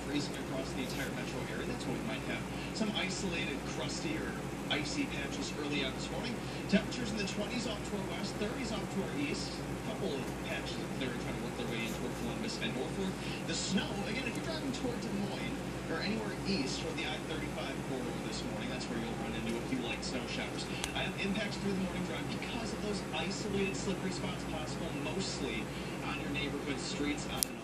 freezing across the entire metro area. That's when we might have some isolated, crusty or icy patches early out this morning. Temperatures in the 20s off to our west, 30s off to our east. A couple of patches of clearing trying to work their way in toward Columbus and Norfolk. The snow, again, if you're driving toward Des Moines or anywhere east toward the I-35 corridor this morning, that's where you'll run into a few light snow showers. Impacts through the morning drive because of those isolated slippery spots possible mostly on your neighborhood streets.